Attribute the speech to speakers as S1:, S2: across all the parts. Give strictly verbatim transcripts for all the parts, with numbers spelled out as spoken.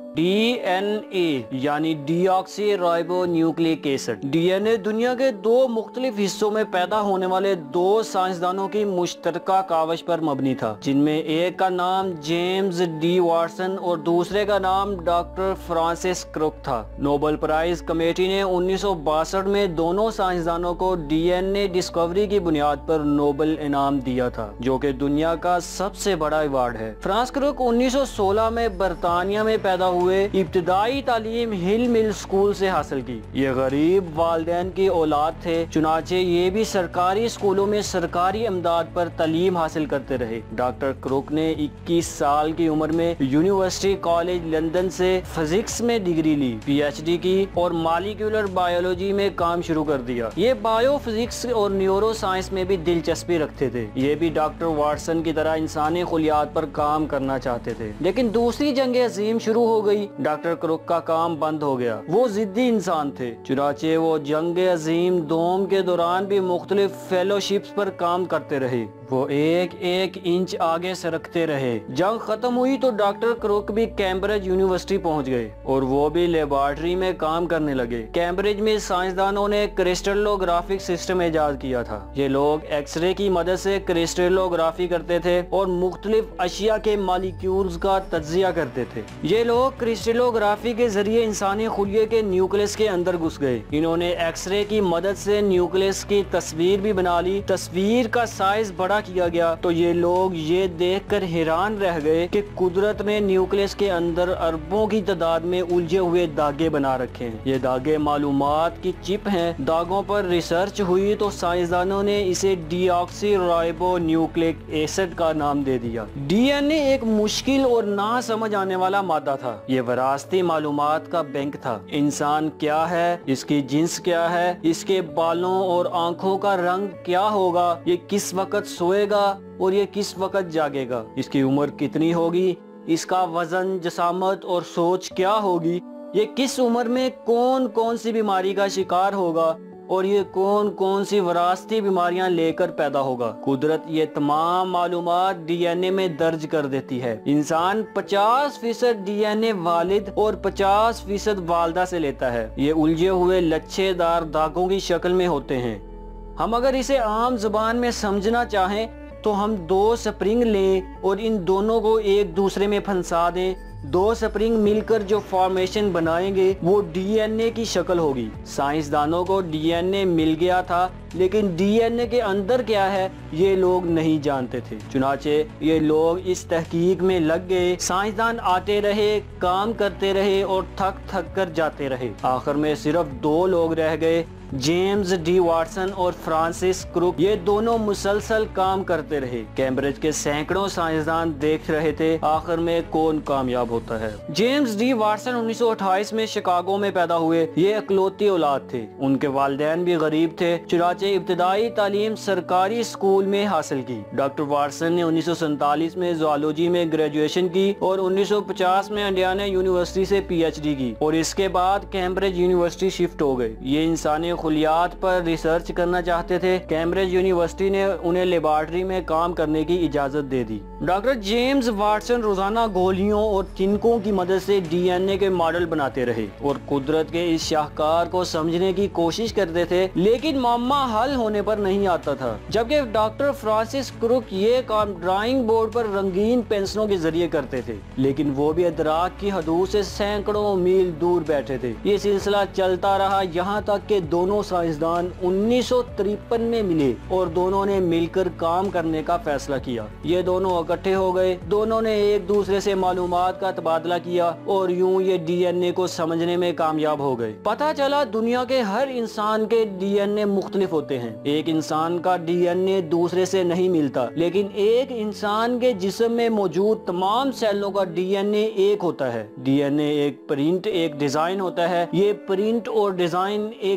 S1: D N A यानी deoxyribonucleic acid. D N A दुनिया के दो मुख्तलिफ हिस्सों में पैदा होने वाले दो साइंसदानों की मुश्तरका कावश पर मबनी था, जिनमें एक का नाम जेम्स डी वाटसन और दूसरे का नाम डॉक्टर फ्रांसिस क्रुक था। नोबेल प्राइज कमेटी ने उन्नीस सौ बासठ में दोनों साइंसदानों को डी एन ए डिस्कवरी की बुनियाद पर नोबेल इनाम दिया था, जो कि दुनिया का सबसे बड़ा अवार्ड है। फ्रांस क्रुक उन्नीस सौ सोलह में बरतानिया में पैदा हुए, इब्तिदाई तालीम हिल मिल स्कूल से हासिल की। ये गरीब वालिदैन की औलाद थे, चुनाचे ये भी सरकारी स्कूलों में सरकारी इमदाद पर तालीम हासिल करते रहे। डॉक्टर क्रुक ने इक्कीस साल की उम्र में यूनिवर्सिटी कॉलेज लंदन से फिजिक्स में डिग्री ली, पीएचडी की और मॉलिक्यूलर बायोलॉजी में काम शुरू कर दिया। ये बायो फिजिक्स और न्यूरो साइंस में भी दिलचस्पी रखते थे। ये भी डॉक्टर वाटसन की तरह इंसानी खुलियात पर काम करना चाहते थे, लेकिन दूसरी जंग अजीम शुरू हो गई। डॉक्टर क्रुक का काम बंद हो गया। वो जिद्दी इंसान थे, चुनाचे वो जंग अजीम दोम के दौरान भी मुख्तलिफ फेलोशिप्स पर काम करते रहे। वो एक एक इंच आगे सरकते रहे। जंग खत्म हुई तो डॉक्टर क्रुक भी कैम्ब्रिज यूनिवर्सिटी पहुंच गए और वो भी लेबॉर्ट्री में काम करने लगे। कैम्ब्रिज में साइंसदानों ने क्रिस्टलोग्राफिक सिस्टम इजाद किया था। ये लोग एक्सरे की मदद से क्रिस्टलोग्राफी करते थे और मुख्तलिफ अशिया के मॉलिक्यूल्स का तज्जिया करते थे। ये लोग क्रिस्टलोग्राफी के जरिए इंसानी खुलिये के न्यूक्लियस के अंदर घुस गए। इन्होंने एक्सरे की मदद से न्यूक्लियस की तस्वीर भी बना ली। तस्वीर का साइज बड़ा किया गया तो ये लोग ये देखकर हैरान रह गए कि कुदरत ने न्यूक्लियस के अंदर अरबों की तादाद में उलझे हुए धागे बना रखे हैं। ये धागे मालूमात की चिप हैं। धागों पर रिसर्च हुई तो साइंसदानों ने इसे डीऑक्सीराइबोन्यूक्लिक एसिड का नाम दे दिया। डीएनए एक मुश्किल और ना समझ आने वाला मादा था। ये वरासती मालूमात का बैंक था। इंसान क्या है, इसकी जिन्स क्या है, इसके बालों और आंखों का रंग क्या होगा, ये किस वक्त सोएगा और ये किस वक्त जागेगा, इसकी उम्र कितनी होगी, इसका वजन, जसामत और सोच क्या होगी, ये किस उम्र में कौन कौन सी बीमारी का शिकार होगा और ये कौन कौन सी वरासती बीमारियां लेकर पैदा होगा। कुदरत ये तमाम मालूमात डीएनए में दर्ज कर देती है। इंसान पचास फीसद डीएनए वालिद और पचास फीसद वालदा से लेता है। ये उलझे हुए लच्छेदार धागों की शक्ल में होते हैं। हम अगर इसे आम जुबान में समझना चाहें तो हम दो स्प्रिंग लें और इन दोनों को एक दूसरे में फंसा दें। दो स्प्रिंग मिलकर जो फॉर्मेशन बनाएंगे वो डीएनए की शक्ल होगी। साइंसदानों को डीएनए मिल गया था, लेकिन डीएनए के अंदर क्या है ये लोग नहीं जानते थे। चुनाचे ये लोग इस तहकीक में लग गए। साइंसदान आते रहे, काम करते रहे और थक थक कर जाते रहे। आखिर में सिर्फ दो लोग रह गए, जेम्स डी वाटसन और फ्रांसिस क्रुक। ये दोनों मुसलसल काम करते रहे। कैम्ब्रिज के सैकड़ों साइंसदान देख रहे थे आखिर में कौन कामयाब होता है। जेम्स डी वाटसन उन्नीस सौ अट्ठाईस में शिकागो में पैदा हुए। ये इकलौती औलाद थे। उनके वालिदैन भी गरीब थे, चुनाचे इब्तिदाई तालीम सरकारी स्कूल में हासिल की। डॉक्टर वाटसन ने उन्नीस सौ सैतालीस में ज़ूलॉजी में ग्रेजुएशन की और उन्नीस सौ पचास में इंडियाना यूनिवर्सिटी से पीएचडी की और इसके बाद कैम्ब्रिज यूनिवर्सिटी शिफ्ट हो गए। ये इंसानी खुलियात पर रिसर्च करना चाहते थे। कैम्ब्रिज यूनिवर्सिटी ने उन्हें लेबॉर्ट्री में काम करने की इजाजत दे दी। डॉक्टर जेम्स वाटसन रोजाना गोलियों और तिनकों की मदद से डीएनए के मॉडल बनाते रहे और कुदरत के इस शाहकार को समझने की कोशिश करते थे, लेकिन मामा हल होने पर नहीं आता था। जबकि डॉक्टर फ्रांसिस क्रुक ये काम ड्राइंग बोर्ड पर रंगीन पेंसिलों के जरिए करते थे, लेकिन वो भी अदराक की हदूद से सैकड़ों मील दूर बैठे थे। ये सिलसिला चलता रहा, यहाँ तक कि दोनों साइंसदान उन्नीस सौ तिरपन में मिले और दोनों ने मिलकर काम करने का फैसला किया। ये दोनों इकट्ठे हो गए, दोनों ने एक दूसरे से मालूमात का तबादला किया और यूं ये डीएनए को समझने में कामयाब हो गए। पता चला दुनिया के हर इंसान के डीएनए मुख्तलिफ होते हैं। एक इंसान का डीएनए दूसरे से नहीं मिलता, लेकिन एक इंसान के जिस्म में मौजूद तमाम सेलों का डीएनए एक होता है। डीएनए एक प्रिंट, एक डिजाइन होता है। ये प्रिंट और डिजाइन एक कपड़े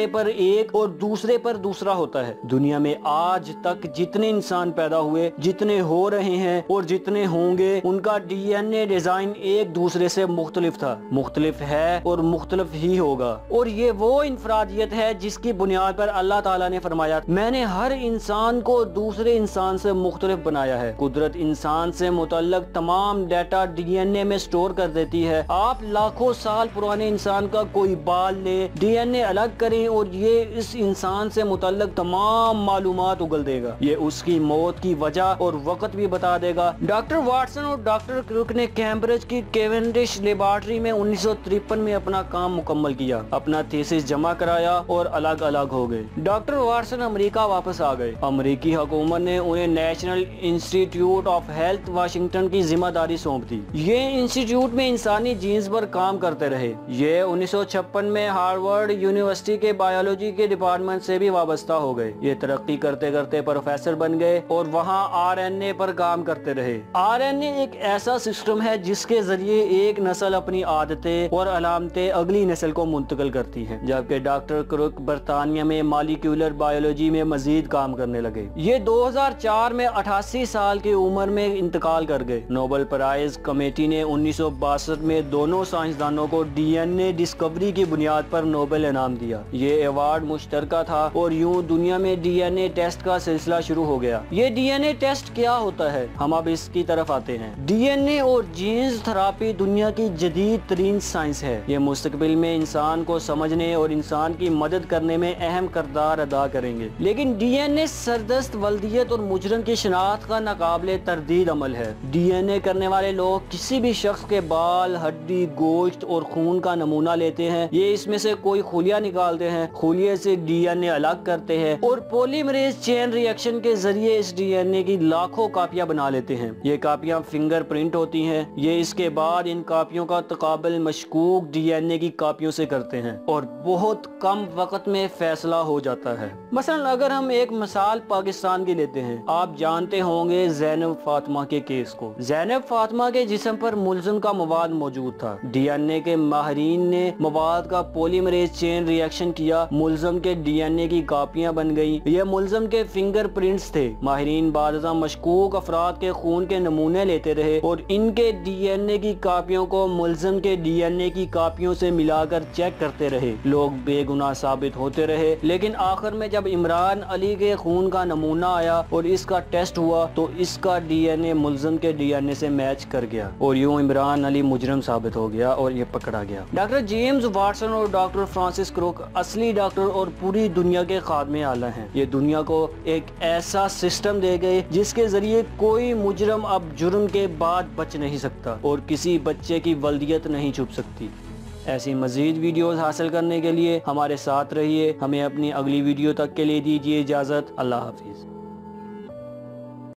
S1: चेहरे पर एक और दूसरे पर दूसरा होता है। दुनिया में आज तक जितने इंसान पैदा हुए, जितने हो रहे हैं और जितने होंगे, उनका डीएनए डिजाइन एक दूसरे से मुख्तलिफ था, मुख्तलिफ है और मुख्तलिफ ही होगा। और ये वो इंफरादियत है जिसकी बुनियाद पर अल्लाह ताला ने फरमाया, मैंने हर इंसान को दूसरे इंसान से मुख्तलिफ बनाया है। कुदरत इंसान से मुतल्लक तमाम डाटा डीएनए में स्टोर कर देती है। आप लाखों साल पुराने इंसान का कोई बाल ले, डीएनए अलग करें और ये इस इंसान से मुतल्लक तमाम मालूमात उगल देगा। ये उसकी मौत की वजह और वक्त भी बता देगा। डॉक्टर वाटसन और डॉक्टर क्रुक ने कैम्ब्रिज की केवेंडिश लेबॉरेटरी में उन्नीस सौ तिरपन में अपना काम मुकम्मल किया, अपना थीसिस जमा कराया और अलग अलग हो गए। डॉक्टर वाटसन अमेरिका वापस आ गए। अमेरिकी हुकूमत ने उन्हें national institute of health Washington की जिम्मेदारी सौंप दी। ये इंस्टीट्यूट में इंसानी जीन्स पर काम करते रहे। ये उन्नीस सौ छप्पन में हार्वर्ड यूनिवर्सिटी के बायोलॉजी के डिपार्टमेंट से भी वाबस्ता हो गए। ये तरक्की करते करते प्रोफेसर बन गए और वहाँ आरएनए पर काम करते रहे। आरएनए एक ऐसा सिस्टम है जिसके जरिए एक नस्ल अपनी आदतें और अलामतें अगली नस्ल को मुंतकिल करती है, जबकि डॉक्टर क्रुक बरतानिया में मॉलिक्यूलर बायोलॉजी में मजीद काम करने लगे। ये दो हज़ार चार में अठासी साल की उम्र में इंतकाल कर गए। नोबेल प्राइज कमेटी ने उन्नीस सौ बासठ में दोनों साइंसदानों को डीएनए डिस्कवरी की बुनियाद पर नोबेल इनाम दिया। ये अवार्ड मुश्तरका था और यूं दुनिया में डीएनए टेस्ट का सिलसिला शुरू हो गया। ये डीएनए टेस्ट क्या होता है, हम अब इसकी तरफ आते हैं। डीएनए और जीन्स थेरेपी दुनिया की जदीद तरीन साइंस है। ये मुस्तकबिल में इंसान को समझने और इंसान की मदद करने में अहम किरदार अदा करेंगे। लेकिन डीएनए सरदस्त वल्दियत और मुजरम की शिनाख्त का नाकाबिले तरदीद अमल है। डीएनए करने वाले लोग किसी भी शख्स के बाल, हड्डी, गोश्त और खून का नमूना लेते हैं। ये इसमें से कोई खुलिया निकालते हैं, खुलिये से डीएनए अलग करते हैं और पॉलीमरेज चेन रिएक्शन के जरिए इस डीएनए की लाखों कापियां बना लेते हैं। ये कापियां फिंगरप्रिंट होती हैं। ये इसके बाद इन कापियों का तकाबल मशकूक डीएनए की कापियों से करते हैं और बहुत कम वक्त में फैसला हो जाता है। मसलन अगर हम एक मिसाल पाकिस्तान की लेते हैं, आप जानते होंगे ज़ैनब फातिमा के केस को। ज़ैनब फातिमा के जिस्म पर मुल्ज़िम का मवाद मौजूद था। डीएनए के माहिरीन ने मवाद का पॉलीमरेज चेन रिएक्शन किया, मुल्ज़िम के डीएनए की कापियां बन गई। ये मुल्ज़िम के फिंगरप्रिंट्स थे। माहिरीन बादशाह मशकूक अफराद के खून के नमूने लेते रहे और इनके डीएनए की कापियों को मुल्ज़िम के डीएनए की कापियों से मिलाकर चेक करते रहे। लोग बेगुनाह साबित होते रहे, लेकिन आखिर में जब इमरान अली के खून का नमूना आया और इसका टेस्ट हुआ तो इसका डीएनए मुल्ज़िम के डीएनए से मैच कर गया और यूं इमरान अली मुजरिम साबित हो गया और ये पकड़ा गया। डॉक्टर जेम्स वाटसन और डॉक्टर फ्रांसिस क्रुक असली डॉक्टर और पूरी दुनिया के खादमे आला हैं। ये दुनिया को एक ऐसा सिस्टम दे गए जिसके जरिए कोई मुजरम अब जुर्म के बाद बच नहीं सकता और किसी बच्चे की वल्दियत नहीं छुप सकती। ऐसी मजीद वीडियोस हासिल करने के लिए हमारे साथ रहिए। हमें अपनी अगली वीडियो तक के लिए दीजिए इजाज़त। अल्लाह हाफिज़।